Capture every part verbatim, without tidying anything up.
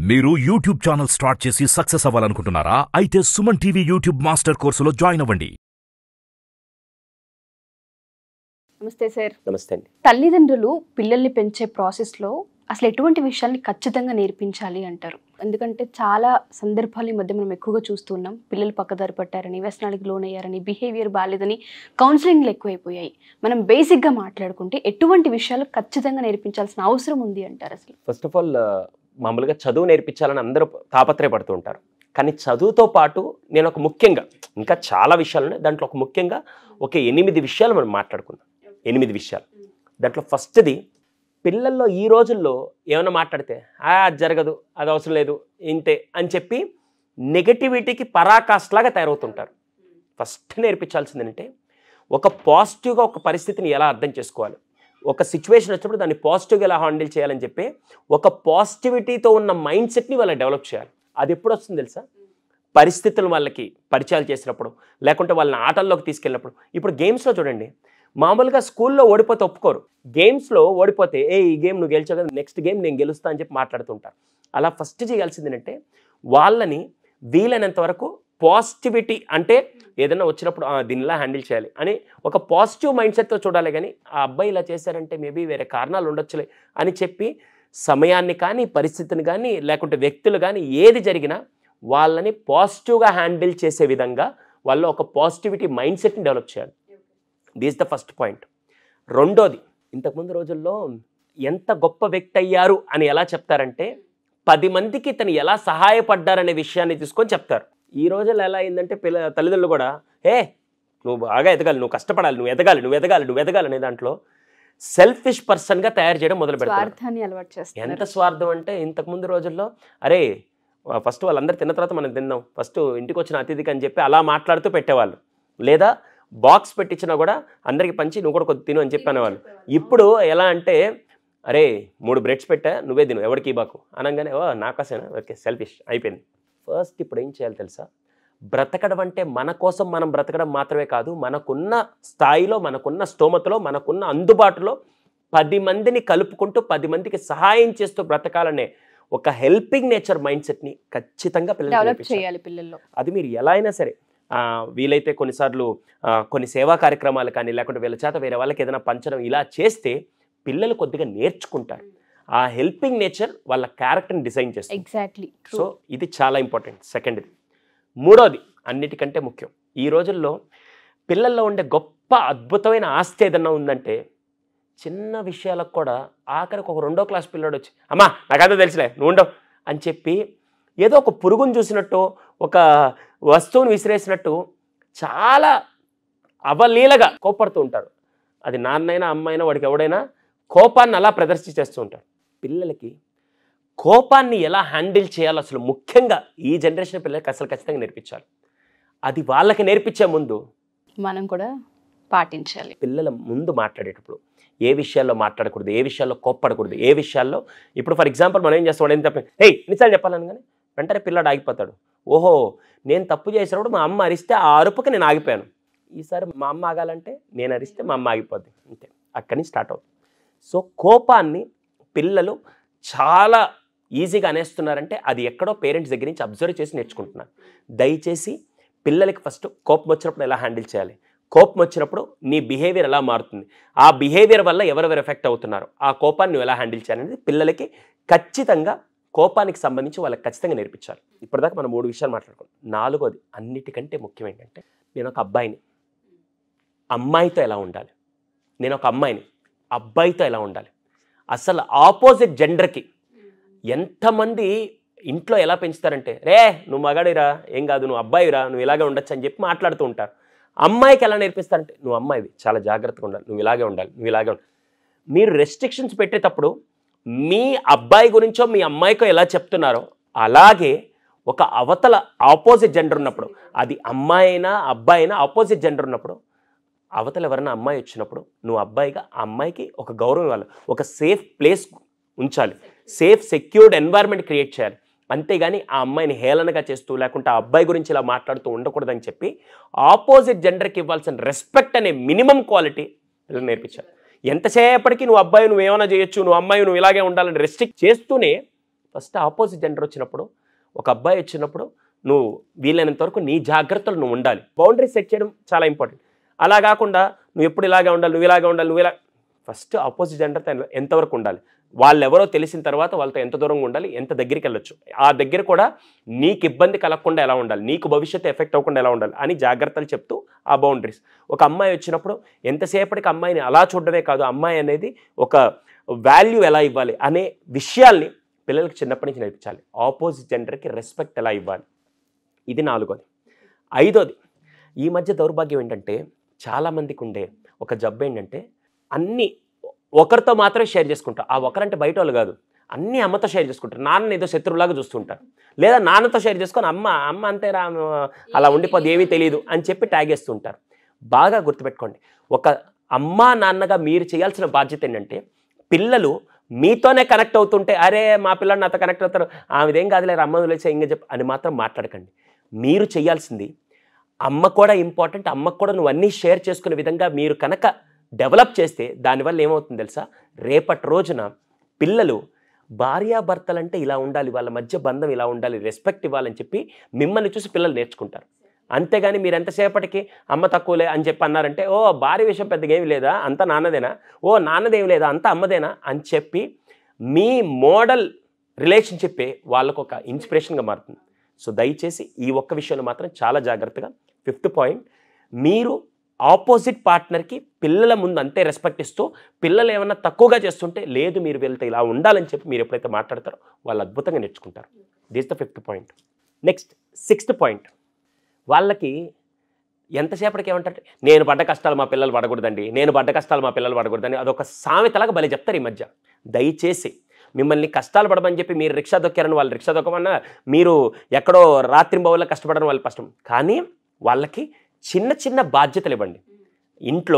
మీరు YouTube channel start చేసి success అవ్వాలనుకుంటున్నారా? అయితే సుమన్ టీవీ యూట్యూబ్ మాస్టర్ కోర్సులో జాయిన్ అవ్వండి. నమస్తే సార్. నమస్తే అండి. తల్లిదండ్రులు పిల్లల్ని పెంచే ప్రాసెస్లో అసలు ఎటువంటి విషయాల్ని ఖచ్చితంగా నేర్పించాలి అంటారు? ఎందుకంటే చాలా సందర్భాలు ఈ మధ్య మనం ఎక్కువగా చూస్తున్నాం. పిల్లలు పక్కదారి పట్టారని, వ్యసనానికి లోనయ్యారని, బిహేవియర్ బాగాలేదని కౌన్సిలింగ్లు ఎక్కువైపోయాయి. మనం బేసిక్గా మాట్లాడుకుంటే ఎటువంటి విషయాలు ఖచ్చితంగా నేర్పించాల్సిన అవసరం ఉంది అంటారు అసలు? ఫస్ట్ ఆఫ్ ఆల్ మామూలుగా చదువు నేర్పించాలని అందరూ తాపత్రయపడుతూ ఉంటారు. కానీ చదువుతో పాటు నేను ఒక ముఖ్యంగా ఇంకా చాలా విషయాలు ఉన్నాయి. దాంట్లో ఒక ముఖ్యంగా ఒక ఎనిమిది విషయాలు మనం మాట్లాడుకుందాం. ఎనిమిది విషయాలు. దాంట్లో ఫస్ట్ది, పిల్లల్లో ఈ రోజుల్లో ఏమైనా మాట్లాడితే అది జరగదు, అది అవసరం లేదు, ఇంతే అని చెప్పి నెగటివిటీకి పరాకాష్లాగా తయారవుతుంటారు. ఫస్ట్ నేర్పించాల్సింది ఏంటంటే ఒక పాజిటివ్గా ఒక పరిస్థితిని ఎలా అర్థం చేసుకోవాలి, ఒక సిచ్యువేషన్ వచ్చినప్పుడు దాన్ని పాజిటివ్గా ఎలా హ్యాండిల్ చేయాలని చెప్పి ఒక పాజిటివిటీతో ఉన్న మైండ్ సెట్ని వాళ్ళకి డెవలప్ చేయాలి. అది ఎప్పుడు వస్తుంది తెలుసా? పరిస్థితులు వాళ్ళకి పరిచయాలు చేసినప్పుడు, లేకుంటే వాళ్ళని ఆటల్లోకి తీసుకెళ్ళినప్పుడు. ఇప్పుడు గేమ్స్లో చూడండి, మామూలుగా స్కూల్లో ఓడిపోతే ఒప్పుకోరు. గేమ్స్లో ఓడిపోతే ఏ ఈ గేమ్ నువ్వు గెలిచావు కదా, నెక్స్ట్ గేమ్ నేను గెలుస్తా అని చెప్పి మాట్లాడుతుంటారు. అలా ఫస్ట్ చేయాల్సింది ఏంటంటే వాళ్ళని వీలైనంత వరకు పాజిటివిటీ, అంటే ఏదైనా వచ్చినప్పుడు దీనిలా హ్యాండిల్ చేయాలి అని ఒక పాజిటివ్ మైండ్ సెట్తో చూడాలి. కానీ ఆ అబ్బాయి ఇలా చేశారంటే మేబీ వేరే కారణాలు ఉండొచ్చులే అని చెప్పి సమయాన్ని కానీ, పరిస్థితిని కానీ, లేకుంటే వ్యక్తులు కానీ ఏది జరిగినా వాళ్ళని పాజిటివ్గా హ్యాండిల్ చేసే విధంగా వాళ్ళు ఒక పాజిటివిటీ మైండ్ సెట్ని డెవలప్ చేయాలి. This the first point. రెండోది, ఇంతకుముందు రోజుల్లో ఎంత గొప్ప వ్యక్తి అయ్యారు అని ఎలా చెప్తారంటే పది మందికి తను ఎలా సహాయపడ్డారనే విషయాన్ని తీసుకొని చెప్తారు. ఈ రోజుల్లో ఎలా అయిందంటే పిల్ల తల్లిదండ్రులు కూడా ఏ నువ్వు బాగా ఎదగాలి, నువ్వు కష్టపడాలి, నువ్వు ఎదగాలి, నువ్వు ఎదగాలి, నువ్వు ఎదగాలి అనే దాంట్లో సెల్ఫిష్ పర్సన్గా తయారు చేయడం మొదలు పెడతారు. ఎంత స్వార్థం అంటే ఇంతకుముందు రోజుల్లో అరే ఫస్ట్ వాళ్ళందరూ తిన్న తర్వాత మనం తిందాం, ఫస్ట్ ఇంటికి వచ్చిన అతిథికి అని చెప్పి అలా మాట్లాడుతూ పెట్టేవాళ్ళు. లేదా బాక్స్ పెట్టించినా కూడా అందరికి పంచి నువ్వు కూడా కొద్ది తిను అని చెప్పి అనేవాళ్ళు. ఇప్పుడు ఎలా అంటే అరే మూడు బ్రెడ్స్ పెట్టా, నువ్వే తిను, ఎవరికి ఇవ్వకు అనగానే ఓ నాకోసేనా, ఓకే సెల్ఫిష్ అయిపోయింది. ఫస్ట్ ఇప్పుడు ఏం చేయాలి తెలుసా? బ్రతకడం అంటే మన కోసం మనం బ్రతకడం మాత్రమే కాదు, మనకున్న స్థాయిలో, మనకున్న స్తోమతలో, మనకున్న అందుబాటులో పది మందిని కలుపుకుంటూ పది మందికి సహాయం చేస్తూ బ్రతకాలనే ఒక హెల్పింగ్ నేచర్ మైండ్ సెట్ని ఖచ్చితంగా పిల్లలు చేయాలి. పిల్లల్లో అది మీరు ఎలా అయినా సరే వీలైతే కొన్నిసార్లు కొన్ని సేవా కార్యక్రమాలు కానీ, లేకుంటే వీళ్ళ చేత వేరే వాళ్ళకి ఏదైనా పంచడం, ఇలా చేస్తే పిల్లలు కొద్దిగా నేర్చుకుంటారు. ఆ హెల్పింగ్ నేచర్ వాళ్ళ క్యారెక్టర్ని డిజైన్ చేస్తుంది. ఎగ్జాక్ట్లీ. సో ఇది చాలా ఇంపార్టెంట్. సెకండ్ది. మూడోది, అన్నిటికంటే ముఖ్యం, ఈ రోజుల్లో పిల్లల్లో ఉండే గొప్ప అద్భుతమైన ఆస్తి ఏదన్నా ఉందంటే చిన్న విషయాలకు కూడా ఆఖరికి ఒక రెండో క్లాస్ పిల్లడు వచ్చి అమ్మా నాకంతా తెలిసిలే నువ్వు ఉండవు అని చెప్పి ఏదో ఒక పురుగును చూసినట్టు, ఒక వస్తువును విసిరేసినట్టు చాలా అవలీలగా కోపడుతూ ఉంటారు. అది నాన్నైనా అమ్మైనా వాడికి ఎవడైనా కోపాన్ని అలా ప్రదర్శించేస్తూ ఉంటారు. పిల్లలకి కోపాన్ని ఎలా హ్యాండిల్ చేయాలో అసలు ముఖ్యంగా ఈ జనరేషన్ పిల్లలకి అసలు ఖచ్చితంగా నేర్పించాలి. అది వాళ్ళకి నేర్పించే ముందు మనం కూడా పాటించాలి. పిల్లల ముందు మాట్లాడేటప్పుడు ఏ విషయాల్లో మాట్లాడకూడదు, ఏ విషయాల్లో కోప్పడకూడదు, ఏ విషయాల్లో ఇప్పుడు ఫర్ ఎగ్జాంపుల్ మనం ఏం చేస్తాం, ఏం తప్ప హే ఎన్నిసార్లు చెప్పాలని కానీ వెంటనే పిల్లాడు ఆగిపోతాడు. ఓహో నేను తప్పు చేసినప్పుడు మా అమ్మ అరిస్తే ఆ అరుపుకి నేను ఆగిపోయాను, ఈసారి మా అమ్మ ఆగాలంటే నేను అరిస్తే మా అమ్మ ఆగిపోద్ది, అంతే, అక్కడి నుంచి స్టార్ట్ అవుతుంది. సో కోపాన్ని పిల్లలు చాలా ఈజీగా అనేస్తున్నారంటే అది ఎక్కడో పేరెంట్స్ దగ్గర నుంచి అబ్జర్వ్ చేసి నేర్చుకుంటున్నారు. దయచేసి పిల్లలకి ఫస్ట్ కోపం వచ్చినప్పుడు ఎలా హ్యాండిల్ చేయాలి, కోపం వచ్చినప్పుడు నీ బిహేవియర్ ఎలా మారుతుంది, ఆ బిహేవియర్ వల్ల ఎవరెవరు ఎఫెక్ట్ అవుతున్నారు, ఆ కోపాన్ని నువ్వు ఎలా హ్యాండిల్ చేయాలనేది పిల్లలకి ఖచ్చితంగా కోపానికి సంబంధించి వాళ్ళకి ఖచ్చితంగా నేర్పించాలి. ఇప్పటిదాకా మనం మూడు విషయాలు మాట్లాడుకున్నాం. నాలుగోది, అన్నిటికంటే ముఖ్యం ఏంటంటే నేను ఒక అబ్బాయిని, అమ్మాయితో ఎలా ఉండాలి, నేను ఒక అమ్మాయిని అబ్బాయితో ఎలా ఉండాలి, అసలు ఆపోజిట్ జెండర్కి ఎంతమంది ఇంట్లో ఎలా పెంచుతారంటే రే నువ్వు మగాడిరా, ఏం కాదు, నువ్వు అబ్బాయిరా, నువ్వు ఇలాగే ఉండొచ్చు అని చెప్పి మాట్లాడుతూ ఉంటారు. అమ్మాయికి ఎలా నేర్పిస్తారంటే నువ్వు అమ్మాయివి, చాలా జాగ్రత్తగా ఉండాలి, నువ్వు ఇలాగే ఉండాలి, నువ్వు ఇలాగే ఉండాలి. మీరు రెస్ట్రిక్షన్స్ పెట్టేటప్పుడు మీ అబ్బాయి గురించో మీ అమ్మాయికో ఎలా చెప్తున్నారో అలాగే ఒక అవతల ఆపోజిట్ జెండర్ ఉన్నప్పుడు, అది అమ్మాయి అయినా అబ్బాయి అయినా ఆపోజిట్ జెండర్ ఉన్నప్పుడు అవతల ఎవరైనా అమ్మాయి వచ్చినప్పుడు నువ్వు అబ్బాయిగా ఆ అమ్మాయికి ఒక గౌరవం ఇవ్వాలి, ఒక సేఫ్ ప్లేస్ ఉంచాలి, సేఫ్ సెక్యూర్డ్ ఎన్వైర్న్మెంట్ క్రియేట్ చేయాలి. అంతేగాని ఆ అమ్మాయిని హేళనగా చేస్తూ లేకుంటే ఆ అబ్బాయి గురించి ఇలా మాట్లాడుతూ ఉండకూడదని చెప్పి ఆపోజిట్ జెండర్కి ఇవ్వాల్సిన రెస్పెక్ట్ అనే మినిమం క్వాలిటీ పిల్లలు నేర్పించాలి. ఎంతసేపటికి నువ్వు అబ్బాయి నువ్వు ఏమైనా చేయొచ్చు, నువ్వు అమ్మాయి నువ్వు ఇలాగే ఉండాలని రెస్ట్రిక్ట్ చేస్తూనే ఫస్ట్ ఆపోజిట్ జెండర్ వచ్చినప్పుడు, ఒక అబ్బాయి వచ్చినప్పుడు నువ్వు వీలైనంత వరకు నీ జాగ్రత్తలు నువ్వు ఉండాలి. బౌండరీ సెట్ చేయడం చాలా ఇంపార్టెంట్. అలా కాకుండా నువ్వు ఎప్పుడు ఇలాగే ఉండాలి, నువ్వు ఇలాగే ఉండాలి, నువ్వు ఇలా ఫస్ట్ ఆపోజిట్ జెండర్తో ఎంతవరకు ఉండాలి, వాళ్ళు ఎవరో తెలిసిన తర్వాత వాళ్ళతో ఎంత దూరంగా ఉండాలి, ఎంత దగ్గరికి వెళ్ళొచ్చు, ఆ దగ్గర కూడా నీకు ఇబ్బంది కలగకుండా ఎలా ఉండాలి, నీకు భవిష్యత్తు ఎఫెక్ట్ అవ్వకుండా ఎలా ఉండాలి అని జాగ్రత్తలు చెప్తూ ఆ బౌండరీస్. ఒక అమ్మాయి వచ్చినప్పుడు ఎంతసేపటికి అమ్మాయిని అలా చూడడమే కాదు, అమ్మాయి అనేది ఒక వాల్యూ ఎలా ఇవ్వాలి అనే విషయాల్ని పిల్లలకి చిన్నప్పటి నుంచి నేర్పించాలి. ఆపోజిట్ జెండర్కి రెస్పెక్ట్ ఎలా ఇవ్వాలి, ఇది నాలుగోది. ఐదోది, ఈ మధ్య దౌర్భాగ్యం ఏంటంటే చాలామందికి ఉండే ఒక జబ్బు ఏంటంటే అన్నీ ఒకరితో మాత్రమే షేర్ చేసుకుంటారు. ఆ ఒకరంటే బయట వాళ్ళు కాదు, అన్నీ అమ్మతో షేర్ చేసుకుంటారు. నాన్న ఏదో శత్రువులాగా చూస్తుంటారు, లేదా నాన్నతో షేర్ చేసుకొని అమ్మ అమ్మ అంతే రా అలా ఉండిపోద్ది ఏమీ తెలియదు అని చెప్పి ట్యాగ్ వేస్తుంటారు. బాగా గుర్తుపెట్టుకోండి, ఒక అమ్మ నాన్నగా మీరు చేయాల్సిన బాధ్యత ఏంటంటే పిల్లలు మీతోనే కనెక్ట్ అవుతుంటే అరే మా పిల్లలు నాతో కనెక్ట్ అవుతారు, ఆమెదేం కాదులే అమ్మ వదిలేసే ఇంక చెప్పి అని మాత్రం మాట్లాడకండి. మీరు చేయాల్సింది అమ్మ కూడా ఇంపార్టెంట్, అమ్మకు కూడా నువ్వు అన్నీ షేర్ చేసుకునే విధంగా మీరు కనుక డెవలప్ చేస్తే దానివల్ల ఏమవుతుంది తెలుసా, రేపటి రోజున పిల్లలు భార్యాభర్తలంటే ఇలా ఉండాలి, వాళ్ళ మధ్య బంధం ఇలా ఉండాలి, రెస్పెక్ట్ ఇవ్వాలని చెప్పి మిమ్మల్ని చూసి పిల్లలు నేర్చుకుంటారు. అంతేగాని మీరు ఎంతసేపటికి అమ్మ తక్కువలే అని చెప్పి అన్నారంటే ఓ భార్య విషయం పెద్దగా ఏమి లేదా అంతా నాన్నదేనా, ఓ నాన్నదేమి లేదా అంతా అమ్మదేనా అని చెప్పి మీ మోడల్ రిలేషన్షిప్పే వాళ్ళకు ఒక ఇన్స్పిరేషన్గా మారుతుంది. సో దయచేసి ఈ ఒక్క విషయంలో మాత్రం చాలా జాగ్రత్తగా. ఫిఫ్త్ పాయింట్, మీరు ఆపోజిట్ పార్ట్నర్కి పిల్లల ముందు అంతే రెస్పెక్ట్ ఇస్తూ పిల్లలు ఏమన్నా తక్కువగా చేస్తుంటే లేదు మీరు వీళ్ళతో ఇలా ఉండాలని చెప్పి మీరు ఎప్పుడైతే మాట్లాడతారో వాళ్ళు అద్భుతంగా నేర్చుకుంటారు. This the fifth point. Next sixth point, వాళ్ళకి ఎంతసేపటికి ఏమంటారంటే నేను పడ్డ కష్టాలు మా పిల్లలు పడకూడదండి, నేను పడ్డ కష్టాలు మా పిల్లలు పడకూడదని అదొక సామెతలాగా భలే చెప్తారు ఈ మధ్య. దయచేసి మిమ్మల్ని కష్టాలు పడమని చెప్పి మీరు రిక్షా దొక్కారని వాళ్ళు రిక్షా దొక్కమన్నా, మీరు ఎక్కడో రాత్రింబవల్లో కష్టపడడం వాళ్ళ కష్టం, కానీ వాళ్ళకి చిన్న చిన్న బాధ్యతలు ఇవ్వండి. ఇంట్లో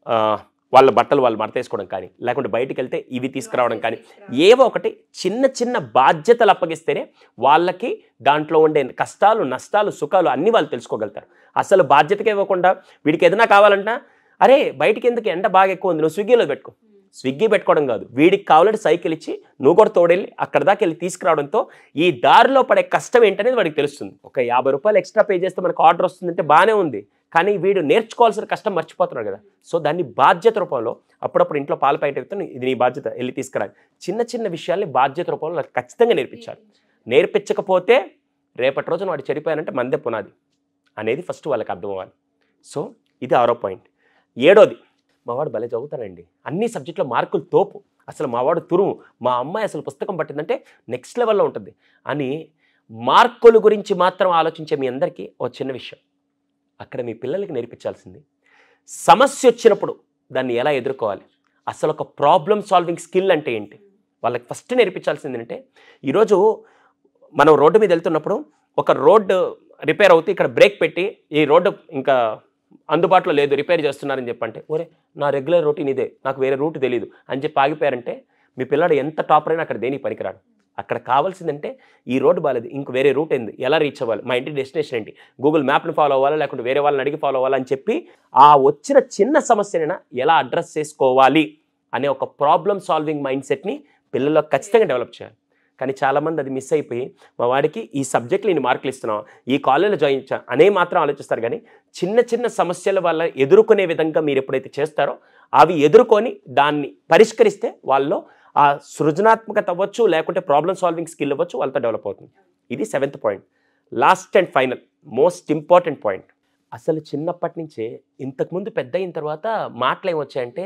వాళ్ళ బట్టలు వాళ్ళు మడతేసుకోవడం కానీ, లేకుంటే బయటికి వెళ్తే ఇవి తీసుకురావడం కానీ, ఏవో ఒకటి చిన్న చిన్న బాధ్యతలు అప్పగిస్తేనే వాళ్ళకి దాంట్లో ఉండే కష్టాలు నష్టాలు సుఖాలు అన్నీ వాళ్ళు తెలుసుకోగలుగుతారు. అసలు బాధ్యతగా ఇవ్వకుండా వీడికి ఏదైనా కావాలంటే అరే బయటికి ఎందుకు ఎండ బాగా ఎక్కువ ఉంది నువ్వు స్విగ్గీలో పెట్టుకో, స్విగ్గీ పెట్టుకోవడం కాదు, వీడికి కావాలంటే సైకిల్ ఇచ్చి నువ్వు కూడా తోడెళ్ళి అక్కడ దాకా వెళ్ళి తీసుకురావడంతో ఈ దారిలో పడే కష్టం ఏంటనేది వాడికి తెలుస్తుంది. ఒక యాభై రూపాయలు ఎక్స్ట్రా పే చేస్తే మనకు ఆర్డర్ వస్తుందంటే బాగానే ఉంది, కానీ వీడు నేర్చుకోవాల్సిన కష్టం మర్చిపోతున్నాడు కదా. సో దాన్ని బాధ్యత రూపంలో అప్పుడప్పుడు ఇంట్లో పాల ప్యాకెట్ అయితే ఇది నీ బాధ్యత వెళ్ళి తీసుకురాలి, చిన్న చిన్న విషయాల్ని బాధ్యత రూపంలో ఖచ్చితంగా నేర్పించాలి. నేర్పించకపోతే రేపటి రోజున వాడు చెడిపోయానంటే మందే పునాది అనేది ఫస్ట్ వాళ్ళకి అర్థం అవ్వాలి. సో ఇది ఆరో పాయింట్. ఏడోది, మావాడు భలే చదువుతానండి, అన్ని సబ్జెక్టులో మార్కులు తోపు, అసలు మావాడు తురుము, మా అమ్మాయి అసలు పుస్తకం పట్టిందంటే నెక్స్ట్ లెవెల్లో ఉంటుంది అని మార్కుల గురించి మాత్రం ఆలోచించే మీ అందరికీ ఓ చిన్న విషయం, అక్కడ మీ పిల్లలకి నేర్పించాల్సింది సమస్య వచ్చినప్పుడు దాన్ని ఎలా ఎదుర్కోవాలి, అసలు ఒక ప్రాబ్లమ్ సాల్వింగ్ స్కిల్ అంటే ఏంటి వాళ్ళకి ఫస్ట్ నేర్పించాల్సింది. అంటే ఈరోజు మనం రోడ్డు మీద వెళ్తున్నప్పుడు ఒక రోడ్డు రిపేర్ అవుతూ ఇక్కడ బ్రేక్ పెట్టి ఈ రోడ్డు ఇంకా అందుబాటులో లేదు రిపేర్ చేస్తున్నారని చెప్పంటే ఒరే నా రెగ్యులర్ రూటీన్ ఇదే నాకు వేరే రూట్ తెలియదు అని చెప్పి ఆగిపోయారంటే మీ పిల్లాడు ఎంత టాపర్ అయినా అక్కడ దేనికి పనికిరాడు. అక్కడ కావాల్సిందంటే ఈ రోడ్డు బాగాలేదు ఇంక వేరే రూట్ ఏంది, ఎలా రీచ్ అవ్వాలి, మా ఇంటి డెస్టినేషన్ ఏంటి, గూగుల్ మ్యాప్ని ఫాలో అవ్వాలా లేకుంటే వేరే వాళ్ళని అడిగి ఫాలో అవ్వాలని చెప్పి ఆ వచ్చిన చిన్న సమస్యనైనా ఎలా అడ్రస్ చేసుకోవాలి అనే ఒక ప్రాబ్లమ్ సాల్వింగ్ మైండ్ సెట్ని పిల్లల్లో ఖచ్చితంగా డెవలప్ చేయాలి. కానీ చాలామంది అది మిస్ అయిపోయి మా వాడికి ఈ సబ్జెక్టులు నేను మార్కులు ఇస్తున్నాం ఈ కాలేజీలో జాయిన్ చా అనే మాత్రం ఆలోచిస్తారు. కానీ చిన్న చిన్న సమస్యల వల్ల ఎదుర్కొనే విధంగా మీరు ఎప్పుడైతే చేస్తారో అవి ఎదుర్కొని దాన్ని పరిష్కరిస్తే వాళ్ళలో ఆ సృజనాత్మకత అవ్వచ్చు లేకుంటే ప్రాబ్లమ్ సాల్వింగ్ స్కిల్ అవ్వచ్చు వాళ్ళతో డెవలప్ అవుతుంది. ఇది seventh point. Last and final most important point, అసలు చిన్నప్పటి నుంచే ఇంతకుముందు పెద్ద అయిన తర్వాత మాటలు ఏమొచ్చాయంటే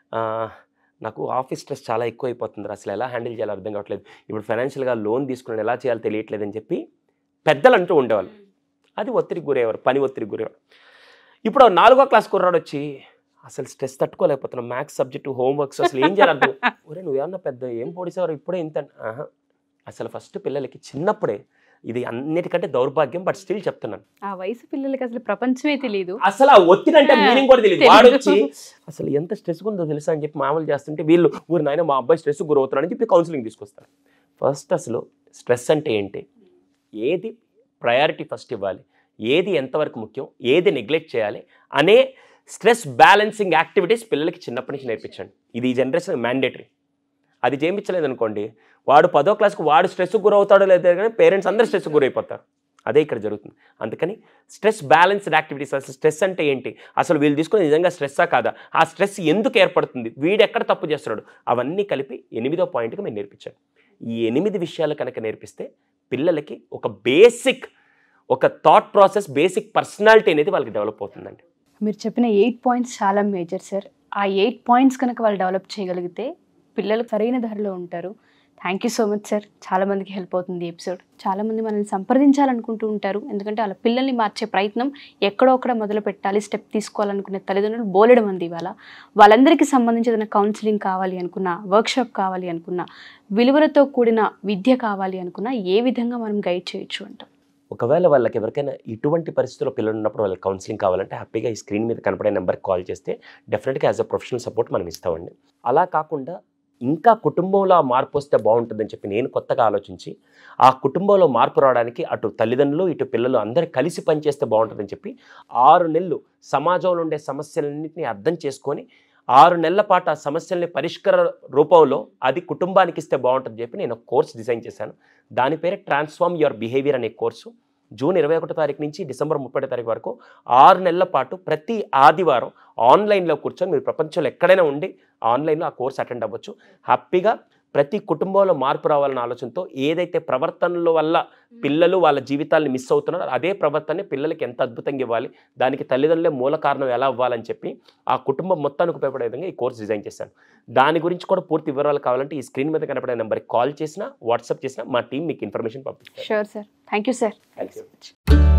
నాకు ఆఫీస్ స్ట్రెస్ చాలా ఎక్కువ అయిపోతుంది, అసలు ఎలా హ్యాండిల్ చేయాలో అర్థం కావట్లేదు, ఇప్పుడు ఫైనాన్షియల్గా లోన్ తీసుకుని ఎలా చేయాలో తెలియట్లేదు అని చెప్పి పెద్దలు అంటూ ఉండేవాళ్ళు. అది ఒత్తిడికి గురేవారు, పని ఒత్తిడికి గురేవారు. ఇప్పుడు నాలుగో క్లాస్ కుర్రాడు వచ్చి అసలు స్ట్రెస్ తట్టుకోలేకపోతున్నాం, మ్యాథ్స్ సబ్జెక్టు హోంవర్క్స్ అసలు ఏం చేయాలి అర్థం, ఒరే నువ్వేమన్నా పెద్ద ఏం పొడిసేవారు ఇప్పుడే ఇంత. అసలు ఫస్ట్ పిల్లలకి చిన్నప్పుడే ఇది అన్నిటికంటే దౌర్భాగ్యం, బట్ స్టిల్ చెప్తున్నాను ఆ వయసు పిల్లలకి అసలు ప్రపంచమే తెలియదు, అసలు ఆ ఒత్తిడి అంటే మీనింగ్ కూడా తెలియదు. వాడు వచ్చి అసలు ఎంత స్ట్రెస్ ఉందో తెలుసా అని చెప్పి మామూలు చేస్తుంటే వీళ్ళు ఊరు నాయన మా అబ్బాయి స్ట్రెస్ గురవుతున్నారని చెప్పి కౌన్సిలింగ్ తీసుకొస్తారు. ఫస్ట్ అసలు స్ట్రెస్ అంటే ఏంటి, ఏది ప్రయారిటీ ఫస్ట్ ఇవ్వాలి, ఏది ఎంతవరకు ముఖ్యం, ఏది నెగ్లెక్ట్ చేయాలి అనే స్ట్రెస్ బ్యాలెన్సింగ్ యాక్టివిటీస్ పిల్లలకి చిన్నప్పటి నుంచి నేర్పించండి. ఇది ఈ జనరేషన్ మ్యాండేటరీ. అది చేయించలేదు అనుకోండి, వాడు పదో క్లాస్కి వాడు స్ట్రెస్కి గురవుతాడో లేదో కానీ పేరెంట్స్ అందరూ స్ట్రెస్కి గురైపోతారు. అదే ఇక్కడ జరుగుతుంది. అందుకని స్ట్రెస్ బ్యాలెన్స్డ్ యాక్టివిటీస్, అసలు స్ట్రెస్ అంటే ఏంటి, అసలు వీళ్ళు తీసుకుని నిజంగా స్ట్రెస్సా కాదా, ఆ స్ట్రెస్ ఎందుకు ఏర్పడుతుంది, వీడు ఎక్కడ తప్పు చేస్తున్నాడు, అవన్నీ కలిపి ఎనిమిదో పాయింట్కి మేము నేర్పించాను. ఈ ఎనిమిది విషయాలు కనుక నేర్పిస్తే పిల్లలకి ఒక బేసిక్ ఒక థాట్ ప్రాసెస్, బేసిక్ పర్సనాలిటీ అనేది వాళ్ళకి డెవలప్ అవుతుందండి. మీరు చెప్పిన ఎయిట్ పాయింట్స్ చాలా మేజర్ సార్. ఆ ఎయిట్ పాయింట్స్ కనుక వాళ్ళు డెవలప్ చేయగలిగితే పిల్లలు సరైన దారిలో ఉంటారు. Thank you so much sir. చాలామందికి హెల్ప్ అవుతుంది ఈ ఎపిసోడ్. చాలామంది మనల్ని సంప్రదించాలనుకుంటూ ఉంటారు, ఎందుకంటే వాళ్ళ పిల్లల్ని మార్చే ప్రయత్నం ఎక్కడో అక్కడ మొదలు పెట్టాలి, స్టెప్ తీసుకోవాలనుకునే తల్లిదండ్రులు బోలెడు మంది ఇవాళ. వాళ్ళందరికీ సంబంధించిన కౌన్సిలింగ్ కావాలి అనుకున్నా, వర్క్షాప్ కావాలి అనుకున్నా, విలువలతో కూడిన విద్య కావాలి అనుకున్నా ఏ విధంగా మనం గైడ్ చేయొచ్చు అంటాం? ఒకవేళ వాళ్ళకి ఎవరికైనా ఇటువంటి పరిస్థితుల్లో పిల్లలు ఉన్నప్పుడు వాళ్ళకి కౌన్సిలింగ్ కావాలంటే హ్యాపీగా ఈ స్క్రీన్ మీద కనపడే నెంబర్కి కాల్ చేస్తే డెఫినెట్గా యాజ్ అ ప్రొఫెషనల్ సపోర్ట్ మనం ఇస్తామండి. అలా కాకుండా ఇంకా కుటుంబంలో ఆ మార్పు వస్తే బాగుంటుందని చెప్పి నేను కొత్తగా ఆలోచించి ఆ కుటుంబంలో మార్పు రావడానికి అటు తల్లిదండ్రులు ఇటు పిల్లలు అందరూ కలిసి పనిచేస్తే బాగుంటుందని చెప్పి ఆరు నెలలు సమాజంలో ఉండే సమస్యలన్నింటినీ అర్థం చేసుకొని ఆరు నెలల పాటు ఆ సమస్యల్ని పరిష్కార రూపంలో అది కుటుంబానికి ఇస్తే బాగుంటుందని చెప్పి నేను ఒక కోర్స్ డిజైన్ చేశాను. దాని పేరే ట్రాన్స్ఫార్మ్ యువర్ బిహేవియర్ అనే కోర్సు. జూన్ ఇరవై ఒకటో తారీఖు నుంచి డిసెంబర్ ముప్పై తారీఖు వరకు ఆరు నెలల పాటు ప్రతి ఆదివారం ఆన్లైన్లో కూర్చొని మీరు ప్రపంచంలో ఎక్కడైనా ఉండి ఆన్లైన్లో ఆ కోర్స్ అటెండ్ అవ్వచ్చు. హ్యాపీగా ప్రతి కుటుంబంలో మార్పు రావాలన్న ఆలోచనతో ఏదైతే ప్రవర్తనల వల్ల పిల్లలు వాళ్ళ జీవితాన్ని మిస్ అవుతున్నారో అదే ప్రవర్తన పిల్లలకి ఎంత అద్భుతంగా ఇవ్వాలి, దానికి తల్లిదండ్రులే మూల కారణం ఎలా అవ్వాలని చెప్పి ఆ కుటుంబం మొత్తానికి ఉపయోగపడే విధంగా ఈ కోర్స్ డిజైన్ చేశాను. దాని గురించి కూడా పూర్తి వివరాలు కావాలంటే ఈ స్క్రీన్ మీద కనపడే నెంబర్కి కాల్ చేసినా వాట్సాప్ చేసినా మా టీం మీకు ఇన్ఫర్మేషన్ పంపిస్తారు. Sure sir. Thank you sir. Thank you.